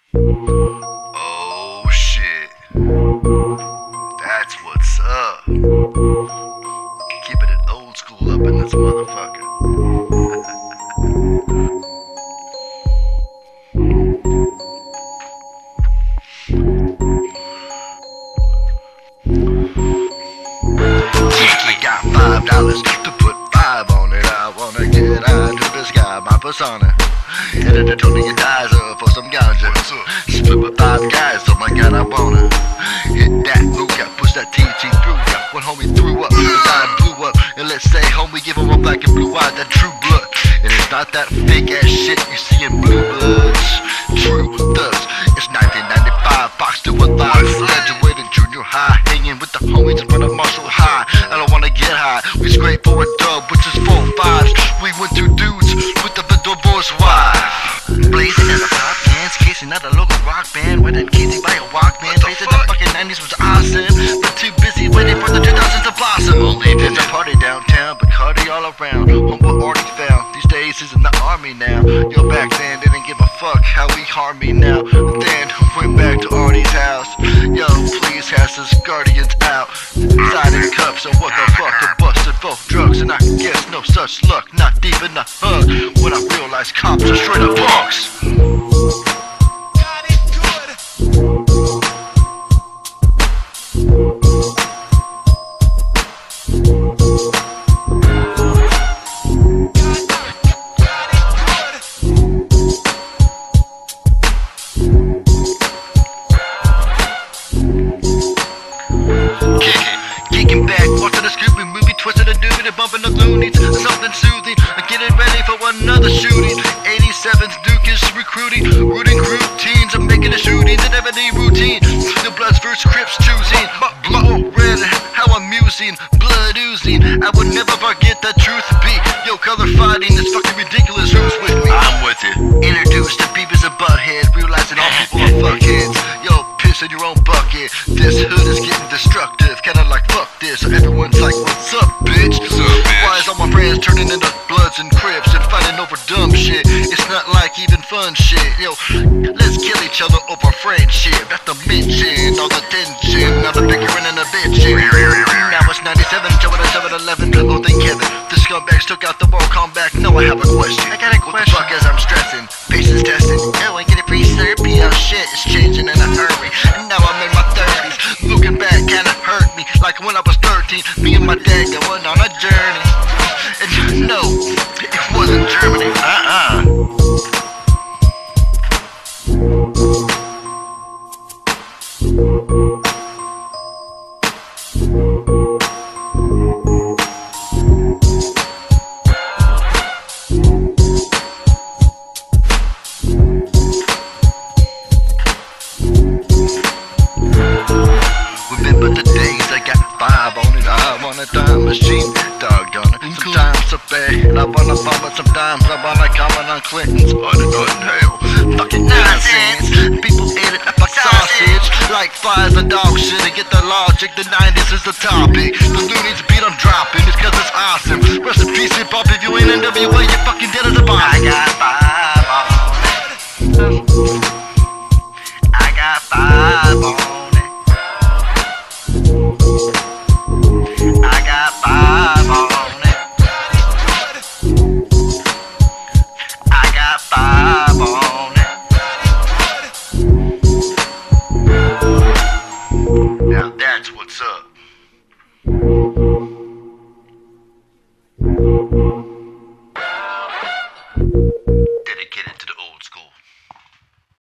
Oh shit. That's what's up. Keeping it old school up in this motherfucker. We got $5 to put 5 on it. I wanna get out to the sky, my persona. Headed to Tony and Dizer for some ganja. Split with 5 guys, oh my god, I wanna hit that hookah, push that TG through. Got one homie threw up, the time blew up. And let's say homie give him a black and blue eye, that true blood. And it's not that fake ass shit you see in Blue Bloods. True thugs, it's 1995, box to a live. Graduated junior high, hanging with the homies in front of Marshall High. I don't wanna get high, we scrape for a dub, which is 4 5s. We went through dudes with the divorce wife. Blazing in the pop cans, casing out a local rock band. Went in Casey by a Walkman. Facing the fucking 90's was awesome, but too busy waiting for the 2000s to blossom. Only there's a party downtown, Bacardi all around. Homeboy already found, these days he's in the army now. Yo, back then didn't give a fuck how he harmed me now. Then went back to Artie's house. Yo, please has his guardians out. Signing cuffs, so what the fuck? I busted for drugs, and I guess no such luck. Not even a hug when I realized cops are straight up punks. Kicking back, watching a Scooby movie, twisting a doobie, bumping the loonies, something soothing, getting ready for another shooting. 87's Duke is recruiting, rooting crew teens, I'm making a shooting, the everyday routine. The Bloods first Crips choosing, blood red, how amusing, blood oozing. I would never forget the truth be. Yo, color fighting is fucking ridiculous. Who's with me? I'm with you. Introduced to Beavis and Butthead, realizing all people are fuckheads. Yo, piss in your own bucket. This hood is getting destructive, kinda like fuck this. So everyone's like, what's up, bitch? Why is all my friends turning into Bloods and Crips and fighting over dumb shit? It's not like even fun shit. Yo, let's kill each other over friendship. That's the mention, all the tension, all the bickering and the bitching. Now it's 97, showing a 7-11. Oh, thank Kevin. The scumbags took out the Mortal Kombat. No, I have a question. I got a question. What the fuck as I'm stressing? Patience testing. Oh, I get a free therapy. Oh shit, it's changing in a hurry. And now I'm in my 30s. Looking back kinda hurt me. Like when I was 13, me and my dad going on a journey. And no, it wasn't Germany. Remember the days I got 5 on it. I want a time machine, doggone it. Sometimes so bad, and I wanna bomb it. Sometimes I wanna comment on Clinton's unknown hell. Fucking nonsense. People ate it up like sausage, like flies and dog shit. And get the logic, the 90's is the topic. The loonies beat I'm dropping, it's cause it's awesome. Rest in peace, hip hop. If you ain't NWA, you're fucking dead as a bomb. I got 5 on it. I got 5 on it. I got 5 on it. I got 5 on it. Now that's what's up.